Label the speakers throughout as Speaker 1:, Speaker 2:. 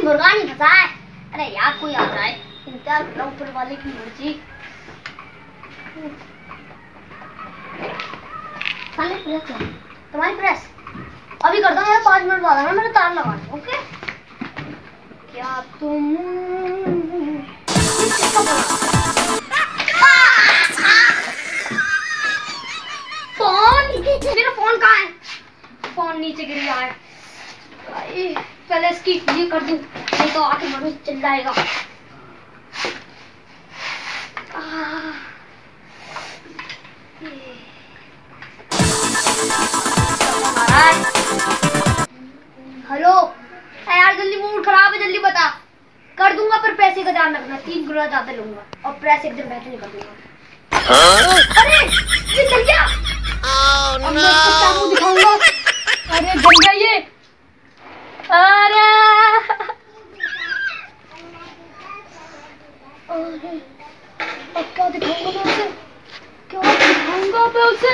Speaker 1: मुर्गा नहीं फंसा है। अरे यार कोई आ जाए, इंतजार कर रहा हूँ ऊपर वाले की मर्जी। तुम्हारी प्रेस अभी करता हूँ, 5 मिनट बाद आना, मेरे तार लगाना। ओके क्या तुम मेरा फोन कहाँ है? फोन नीचे गिर गया है। पहले इसकी ये कर दूं, नहीं तो आके मनुष्य चिल्लाएगा। हेलो यार, जल्दी, मूड खराब है, जल्दी बता। कर दूंगा पर पैसे का ध्यान रखना, 3 गुना ज्यादा लूंगा और प्रेस एकदम बेहतर नहीं कर दूंगा। अरे ये जल गया। अब मैं इसको क्या मुंह दिखाऊंगा? अरे जल गया ये। अरे अब क्या दिखाऊंगा मैं उसे? क्या दिखाऊंगा मैं उसे?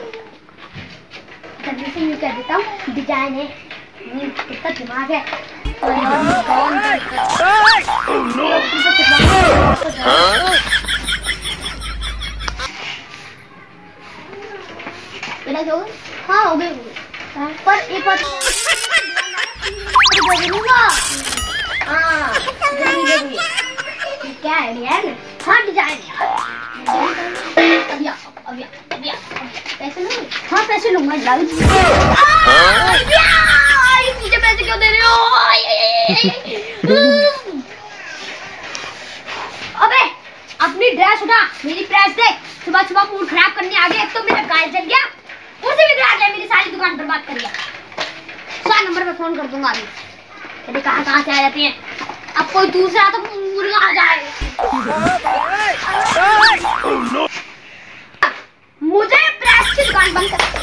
Speaker 1: जल्दी से मैं कह देता हूँ डिजाइन है, कितना दिमाग है। हाँ हो गई, पर एक बात क्या है डिजाइन? हाँ डिजाइन पैसे लूंगी। हाँ पैसे लूंगा। मुझे पैसे क्यों दे रहे हो? अबे अपनी ड्रेस उठा, मेरी प्रेस देख। सुबह सुबह मूड खराब करने आ गया। एक तो मेरा गाय जल गया, उसे भी ड्रेस है, मेरी सारी दुकान बर्बाद कर दिया। 100 नंबर पे फोन कर दूंगा अभी। अरे कहाँ से आ जाती हैं? अब कोई दूसरा तो मुर्गा आ जाए। मुझे प्रेस की दुकान बंद कर।